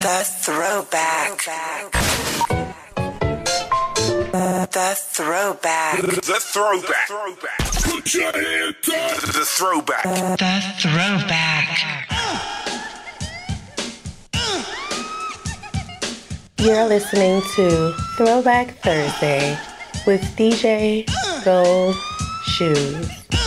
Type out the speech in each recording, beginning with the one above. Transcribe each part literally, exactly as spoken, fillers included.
The throwback. The, the throwback. The throwback. Put your hands up. The throwback. The throwback. You're listening to Throwback Thursday with D J Gold Shoes.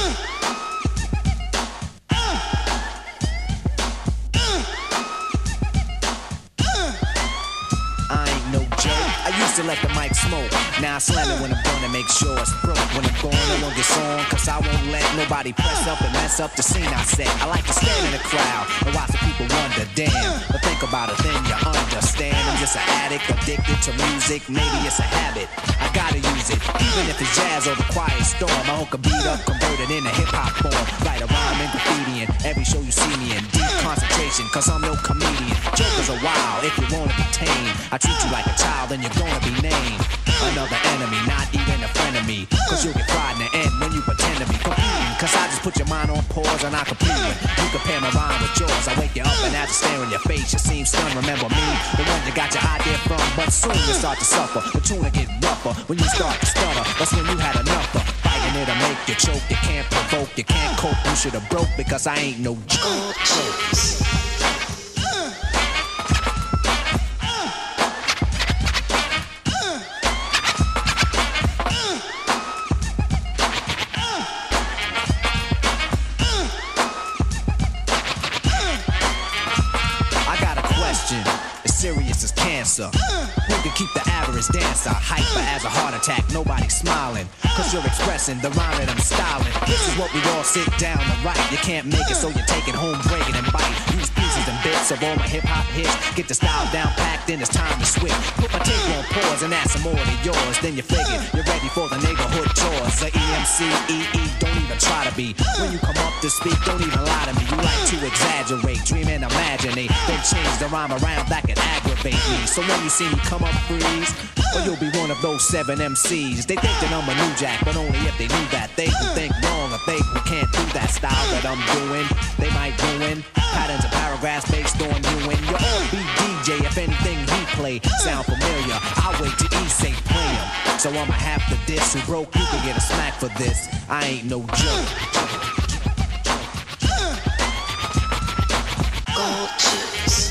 To let the mic smoke. Now I slam it when I'm gonna make sure it's broke. When I'm going, no one gets on, cause I won't let nobody press up and mess up the scene I set. I like to stand in the crowd and watch the people wonder, damn. But think about it, then you understand. I'm just an addict, addicted to music. Maybe it's a habit, I gotta use it. Even if it's jazz or the quiet storm, I hook a beat up, convert it into hip-hop form. Write a rhyme in graffiti in every show you see me in. Deep concentration, cause I'm no comedian. Jokers are wild if you wanna be tame. I treat you like a child and you're gonna be named another enemy, not even a friend of me. Cause you'll get fried in the end when you pretend to be competing. Cause I just put your mind on pause and I complete it. You compare my rhyme with yours, I wake you up and after staring your face, you seem stunned. Remember me, the one you got your idea from. But soon you start to suffer, the tune will get rougher. When you start to stutter, that's when you had enough of fighting it'll make you choke. You can't provoke, you can't cope, you should've broke. Because I ain't no joke. Serious as cancer. Who can keep the average dancer hyper as a heart attack? Nobody smiling, cause you're expressing the rhyme that I'm styling. This is what we all sit down to write. You can't make it, so you take it home, break it and bite. Use pieces and bits of all my hip-hop hits. Get the style down packed, then it's time to switch. Put my tape on pause and add some more to yours. Then you figure you're ready for the neighborhood chores. The E M C, E E, don't even try to be. When you come up to speak, don't even lie to me. You like to exaggerate, dream and imaginate. Then change the rhyme around that can aggravate me. So when you see me come up, freeze, or you'll be one of those seven M Cs. They think that I'm a new jack, but only if they knew that. They who think wrong or they who can't do that style that I'm doing, they might ruin patterns and paragraphs based on you. And you'll all be D J if anything he play sound familiar. I'll wait till he say play him. So I'ma have to diss. Who broke, you can get a smack for this. I ain't no joke. Gold Shoes.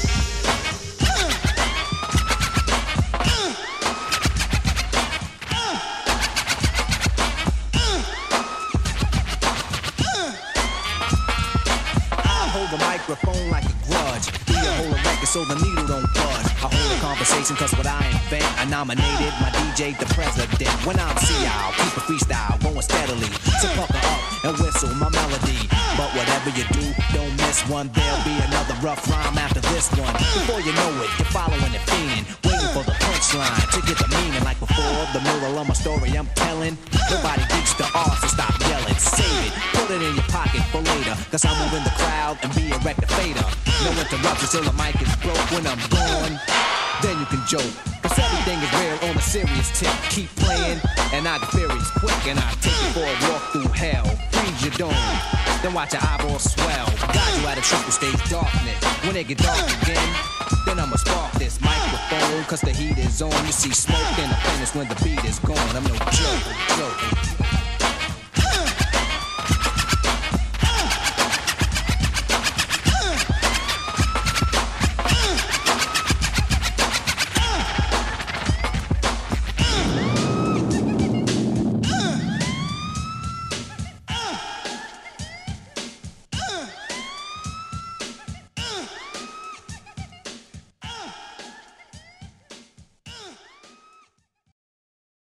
Microphone like a grudge. Be a hold a record so the needle don't budge. I hold a conversation cause what I invent, I nominated my D J the president. When I'm C I'll keep a freestyle going steadily. So pucker up and whistle my melody. But whatever you do, don't miss one. There'll be another rough rhyme after this one. Before you know it, you're following it fiending, waiting for the punchline to get the meaning. Like before, the moral of my story I'm telling. Nobody beats the art, so stop yelling. Save it, put it in your pocket for later. Cause I'm moving the crowd and be a record fader. No interruptions till the mic is broke. When I'm gone, then you can joke. Cause everything is real on a serious tip. Keep playing, and I get furious quick. And I take you for a walk through hell. Freeze your dome, then watch your eyeballs swell. Guide you out of triple stage darkness. When it get dark again, then I'ma spark this microphone. Cause the heat is on. You see smoke in the furnace when the beat is gone. I'm no joke, joke.